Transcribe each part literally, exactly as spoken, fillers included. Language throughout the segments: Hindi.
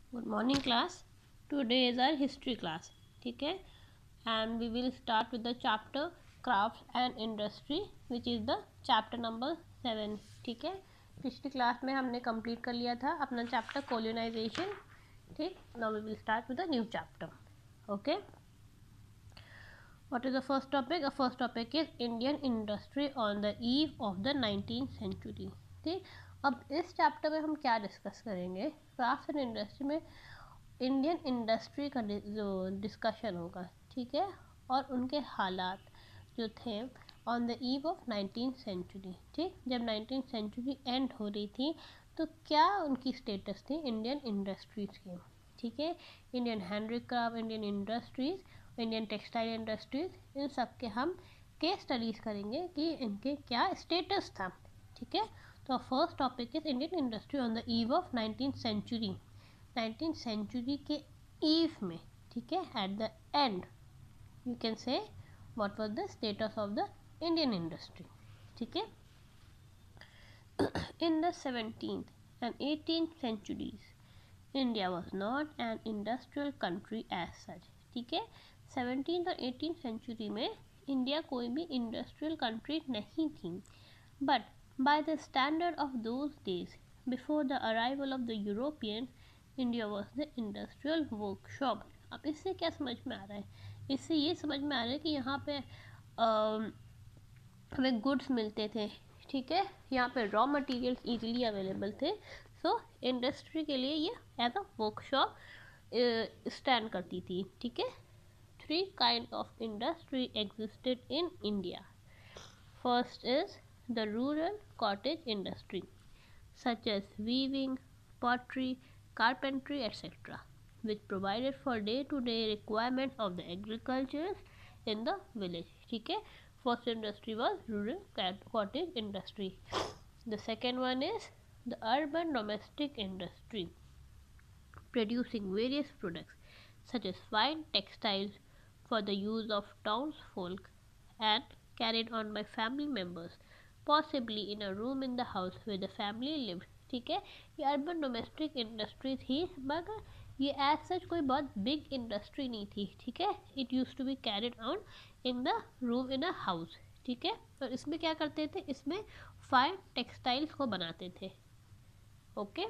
Good morning class. Today is our history class. ठीक है, and we will start with the chapter craft and industry which is the chapter number seven. ठीक है, पिछली क्लास में हमने कंप्लीट कर लिया था अपना चैप्टर कोलोनाइजेशन. ठीक, now we will start with the new chapter. Okay, what is the first topic? The first topic is Indian industry on the eve of the nineteenth century. ठीक, अब इस चैप्टर में हम क्या डिस्कस करेंगे? क्राफ्ट एंड इंडस्ट्री में इंडियन इंडस्ट्री का जो डिस्कशन होगा. ठीक है, और उनके हालात जो थे on the eve of nineteen century. ठीक, जब नाइनटीन सेंचुरी एंड हो रही थी तो क्या उनकी स्टेटस थी इंडियन इंडस्ट्रीज़ की. ठीक है, Indian handicraft, Indian industries, Indian textile industries, इन सब के हम केस स्टडीज़ करेंगे कि इनके क्या स्टेटस था. ठीक है, तो first topic is Indian industry on the eve of nineteen century. Nineteen century के ईव में, ठीक है, at the end you can say what was the status of the Indian industry. ठीक है, in the seventeenth and eighteenth centuries India was not an industrial country as such. ठीक है, सेवनटीन और एटीन सेंचुरी में इंडिया कोई भी इंडस्ट्रियल कंट्री नहीं थी. But by the standard of those days before the arrival of the European, India was the industrial workshop. अब इससे क्या समझ में आ रहा है? इससे ये समझ में आ रहा है कि यहाँ पे हमें गुड्स मिलते थे. ठीक है, यहाँ पे रॉ मटेरियल्स इजीली अवेलेबल थे. सो इंडस्ट्री के लिए ये एज अ वर्कशॉप स्टैंड करती थी. ठीक है, three kind of industry existed in India. First is the rural cottage industry, such as weaving, pottery, carpentry, et cetera, which provided for day-to-day requirements of the agriculture in the village. ठीक है, first industry was rural cottage industry. The second one is the urban domestic industry, producing various products such as fine textiles for the use of townsfolk and carried on by family members, possibly in a room in the house where the family lived. ठीक है, ये अर्बन डोमेस्टिक इंडस्ट्री थी, मगर ये एज सच कोई बहुत बिग इंडस्ट्री नहीं थी. ठीक है, it use to be carried on in the room in a house. ठीक है, और इसमें क्या करते थे? इसमें फाइन टेक्सटाइल्स को बनाते थे. ओके,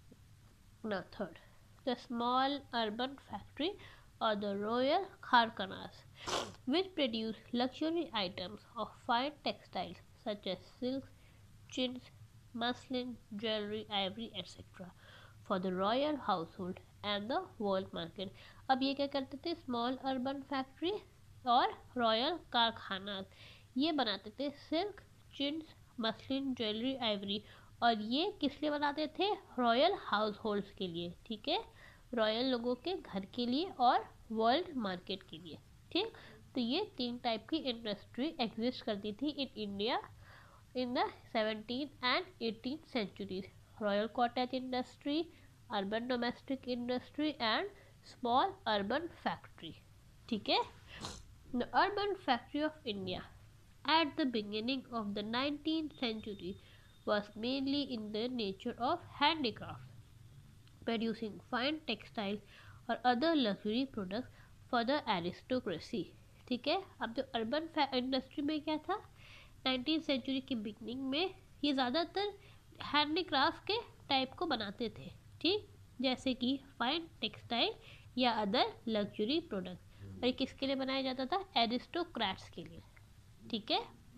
ना third, the small urban factory or the royal kharkhanas, which produce luxury items of fine textiles such as silks, chintz, muslin, jewelry, ivory, et cetera for the royal household and the world market. अब ये क्या करते थे? स्मॉल अर्बन फैक्ट्री और रॉयल कारखाना, ये बनाते थे silk, chintz, muslin, jewellery, ivory. और ये किस लिए बनाते थे? रॉयल हाउस होल्ड्स के लिए. ठीक है, रॉयल लोगों के घर के लिए और वर्ल्ड मार्केट के लिए. ठीक, तो ये तीन टाइप की इंडस्ट्री एग्जिस्ट करती थी in India in the seventeen and eighteen centuries. Royal cottage industry, urban domestic industry and small urban factory. ठीक है, the urban factory of India at the beginning of the nineteenth century was mainly in the nature of handicraft, producing fine textiles or other luxury products for the aristocracy. ठीक है, अब जो अर्बन इंडस्ट्री में क्या था नाइनटीन सेंचुरी की बिगनिंग में, ये ज़्यादातर हैंडीक्राफ्ट के टाइप को बनाते थे. ठीक, जैसे कि फाइन टेक्सटाइल या अदर लग्जरी प्रोडक्ट. और ये किसके लिए बनाया जाता था? एरिस्टोक्रेट्स के लिए. ठीक है,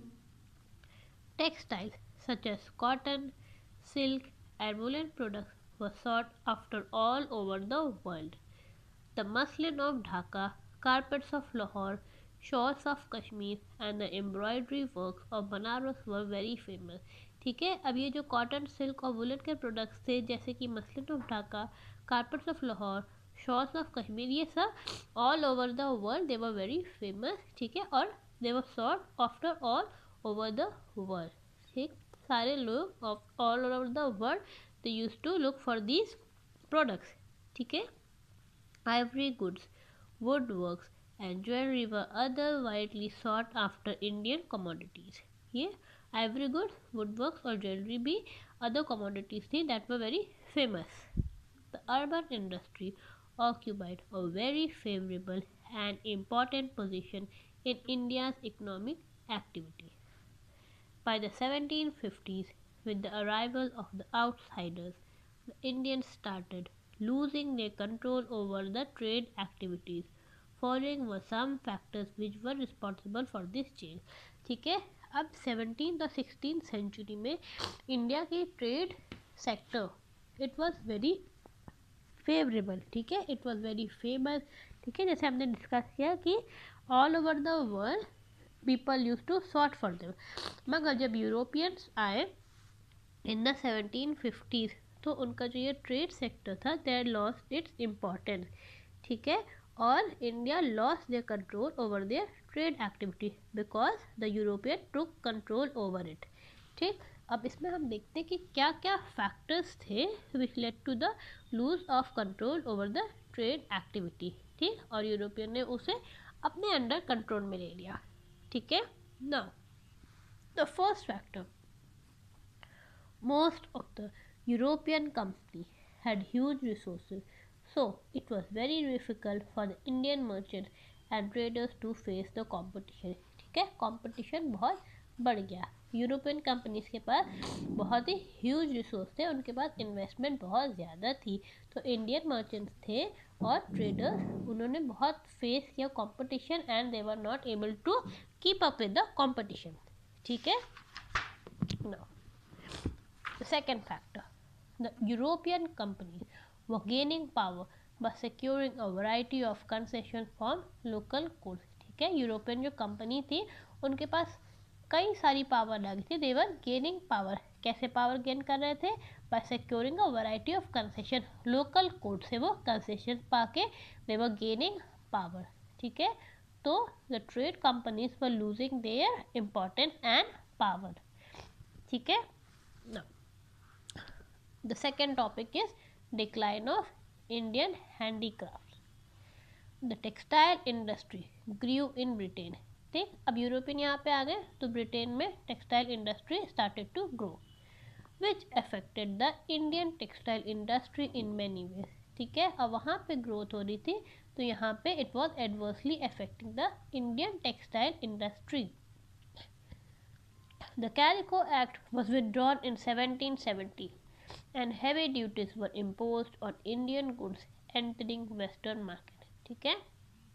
textiles such as cotton, silk and woolen products were sought after all over the world. The muslin of Dhaka, carpets of Lahore, shawls of Kashmir and the embroidery works of Banaras were very famous. ठीक है, अब ये जो कॉटन, सिल्क और वुलन के प्रोडक्ट्स थे जैसे कि muslin of Dhaka, carpets of Lahore, shawls of Kashmir, ये सब all over the world they were very famous. ठीक है, और they were sought after all over the world. ठीक, सारे लोग all over the world they use to look for these products. ठीक है, ivory goods, woodworks and jewelry were other widely sought after Indian commodities. ये ivory goods, woodworks और jewelry भी other commodities थी that were very famous. The urban industry occupied a very favorable and important position in India's economic activity. By the seventeen fifties, with the arrival of the outsiders, the Indians started losing their control over the trade activities. Following were some factors which were responsible for this change. ठीक है, अब सेवनटीन और सिक्सटीन सेंचुरी में इंडिया की trade sector it was very favourable. ठीक है, इट वाज वेरी फेमस. ठीक है, जैसे हमने डिस्कस किया कि all over the world people use to sort for them. मगर जब यूरोपियंस आए इन द सेवनटीन फिफ्टीज़ तो उनका जो ये ट्रेड सेक्टर था देयर लॉस्ट इट्स इम्पोर्टेंस. ठीक है, और India lost their control over their trade activity because the European took control over it. ठीक, अब इसमें हम देखते हैं कि क्या क्या फैक्टर्स थे which led to the lose of control over the trade activity. ठीक, और यूरोपियन ने उसे अपने अंडर कंट्रोल में ले लिया. ठीक है, now the first factor, most of the European company had huge resources, so it was very difficult for the Indian merchants and traders to face the competition. ठीक है, कंपटीशन बहुत बढ़ गया. यूरोपियन कंपनीज के पास बहुत ही ह्यूज रिसोर्स थे, उनके पास इन्वेस्टमेंट बहुत ज़्यादा थी. तो इंडियन मर्चेंट्स थे और ट्रेडर्स, उन्होंने बहुत फेस किया competition and they were not able to keep up with the competition. ठीक है, now the second factor, the European companies were gaining power by securing a variety of concessions from local courts. ठीक है, यूरोपियन जो कंपनी थी उनके पास कई सारी पावर आ गई थी. They were gaining power. कैसे पावर गेन कर रहे थे? By securing a variety of concession. Local court से वो कंसेशन पाके दे वर गेनिंग पावर. ठीक है, तो the trade companies were losing their importance and power. ठीक है, now the second topic is decline of Indian handicrafts. The textile industry grew in Britain. ठीक, अब यूरोपियन यहाँ पे आ गए तो ब्रिटेन में textile industry started to grow, which affected the Indian textile industry in many ways. ठीक है, अब वहाँ पे ग्रोथ हो रही थी तो यहाँ पे it was adversely affecting the Indian textile industry. The Calico Act was withdrawn in seventeen seventy. And heavy duties were imposed on Indian goods entering Western market. ठीक है,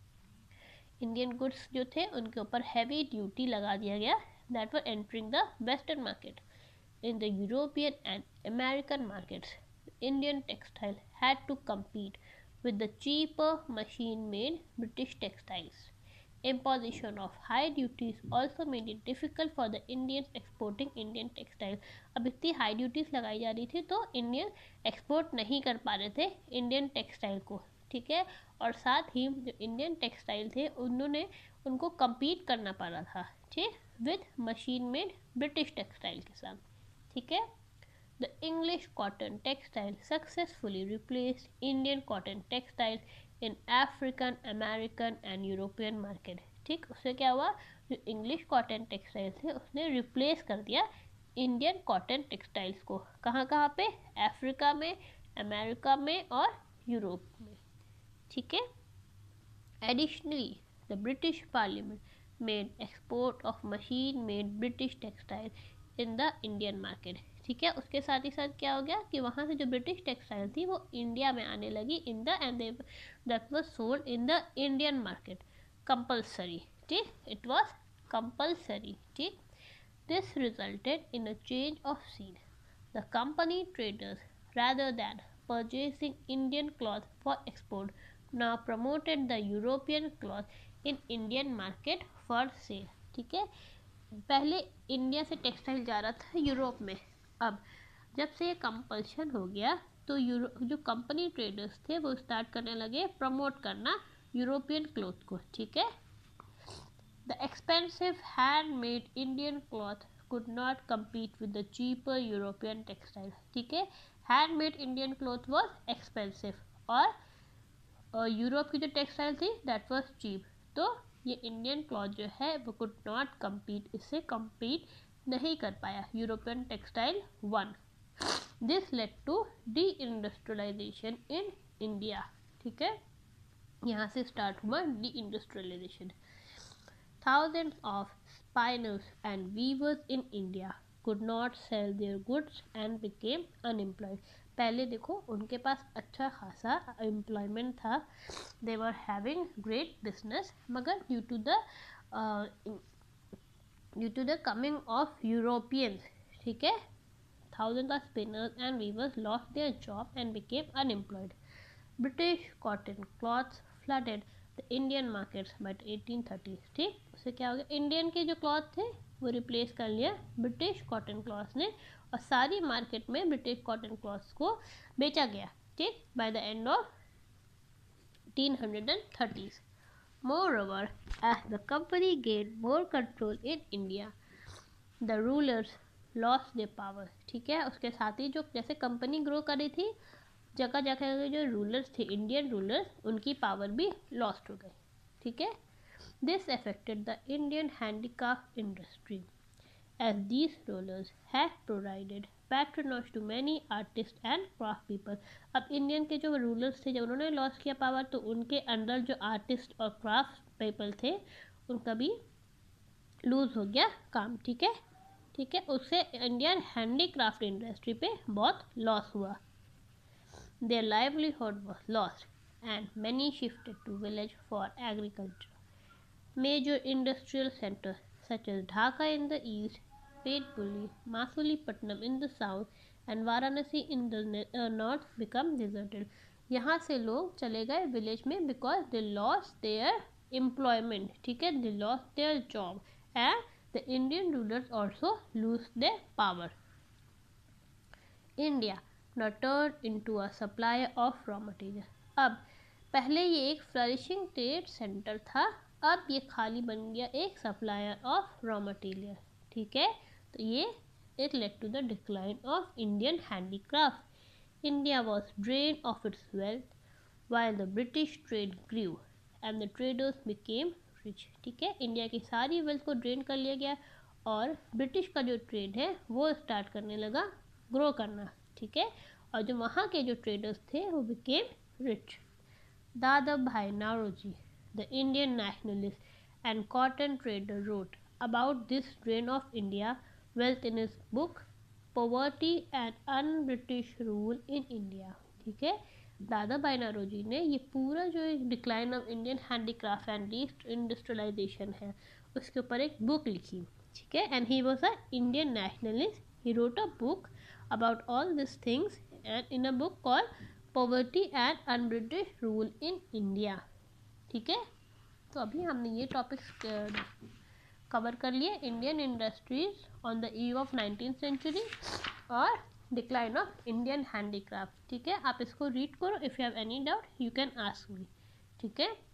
इंडियन गुड्स जो थे उनके ऊपर हैवी ड्यूटी लगा दिया गया that were entering the Western market. In the European and American markets, Indian textile had to compete with the cheaper machine-made British textiles. Imposition of high duties also made it difficult for the Indians exporting Indian textiles. अब इतनी हाई ड्यूटीज लगाई जा रही थी तो इंडियन एक्सपोर्ट नहीं कर पा रहे थे इंडियन टेक्सटाइल को. ठीक है, और साथ ही जो इंडियन टेक्सटाइल थे उन्होंने उनको compete करना पड़ रहा था. ठीक, with machine made British textile के साथ. ठीक है, the English cotton textile successfully replaced Indian cotton textile in African, American and European market. ठीक, उससे क्या हुआ, जो इंग्लिश कॉटन टेक्सटाइल थे उसने रिप्लेस कर दिया इंडियन कॉटन टेक्सटाइल्स को. कहाँ कहाँ पे? अफ्रीका में, अमेरिका में और यूरोप में. ठीक है, additionally the British parliament made export of machine made British textile in the Indian market. ठीक है, उसके साथ ही साथ क्या हो गया कि वहाँ से जो ब्रिटिश टेक्सटाइल थी वो इंडिया में आने लगी in the end that was sold in the Indian market compulsory. ठीक, इट वाज कंपल्सरी. ठीक, this resulted in a change of scene. The company traders, rather than purchasing Indian cloth for export, now promoted the European cloth in Indian market for sale. ठीक है, पहले इंडिया से टेक्सटाइल जा रहा था यूरोप में. अब जब से ये कंपल्शन हो गया तो यूरो जो कंपनी ट्रेडर्स थे वो स्टार्ट करने लगे प्रमोट करना यूरोपियन क्लॉथ को. ठीक है, the expensive handmade Indian cloth could not compete with the cheaper European textile. ठीक है, handmade Indian cloth was expensive और यूरोप की जो टेक्सटाइल थी that was cheap. तो ये इंडियन क्लॉथ जो है वो could not compete, इससे compete नहीं कर पाया European textile one. This led to deindustrialization in India. ठीक है, यहाँ से स्टार्ट हुआ deindustrialization. Thousands of spinners and weavers in India could not sell their goods and became unemployed. पहले देखो उनके पास अच्छा खासा एम्प्लॉयमेंट था, they were having great business, मगर due to the due to the coming of Europeans, ठीक है, thousands of spinners and weavers lost their job and became unemployed. British cotton cloths flooded the Indian markets but eighteen thirties. ठीक, उससे क्या हो गया, इंडियन के जो क्लॉथ थे वो रिप्लेस कर लिया ब्रिटिश कॉटन क्लॉथ्स ने, और सारी मार्केट में ब्रिटिश कॉटन क्लॉथ्स को बेचा गया। ठीक, by the end of eighteen thirties. Moreover, as the company gained more control in India, the rulers lost their power। ठीक है, उसके साथ ही जो जैसे कंपनी ग्रो कर रही थी, जगह जगह के जो रूलर्स थे, इंडियन रूलर्स, उनकी पावर भी लॉस्ट हो गई। ठीक है, this affected the Indian handicraft industry as these rulers have provided patronage to many artist and craft people. अब इंडियन के जो रूलर्स थे, जब उन्होंने लॉस किया पावर, तो उनके अंदर जो आर्टिस्ट और क्राफ्ट पीपल थे उनका भी लूज हो गया काम। ठीक है, ठीक है, उससे इंडियन हैंडीक्राफ्ट इंडस्ट्री पे बहुत लॉस हुआ। Their livelihood was lost and many shifted to village for agriculture. Major industrial centers such as Dhaka in the east, Petpuli, Masulipatam in the south and Varanasi in the uh, north become deserted. यहाँ से लोग चले गए विलेज में because they lost their employment. ठीक है, they lost their job and the Indian rulers also lose their power. India now turned into a supplier of raw material. अब पहले ये एक फ्लरिशिंग ट्रेड सेंटर था, अब ये खाली बन गया एक सप्लायर ऑफ रॉ मटेरियल। ठीक है, तो ये it led to the decline of Indian handicraft. India was drain of its wealth while the British trade grew and the traders became rich. ठीक है, इंडिया की सारी वेल्थ को ड्रेन कर लिया गया और ब्रिटिश का जो ट्रेड है वो स्टार्ट करने लगा ग्रो करना। ठीक है, और जो वहाँ के जो ट्रेडर्स थे वो became rich. Dadabhai Naoroji, the Indian nationalist and cotton trader, wrote about this drain of India wealth in his book poverty and un British rule in India. ठीक है, दादा भाई नारोजी ने ये पूरा जो decline of Indian handicraft and industrialization है उसके ऊपर एक बुक लिखी। ठीक है, and he was a Indian nationalist, he wrote a book about all these things and in a book called poverty and un-British rule in India. ठीक है, तो अभी हमने ये टॉपिक्स कवर कर लिए, Indian industries on the eve of nineteen century और डिक्लाइन ऑफ इंडियन हैंडीक्राफ्ट। ठीक है, आप इसको रीड करो, if you have any doubt you can ask me. ठीक है,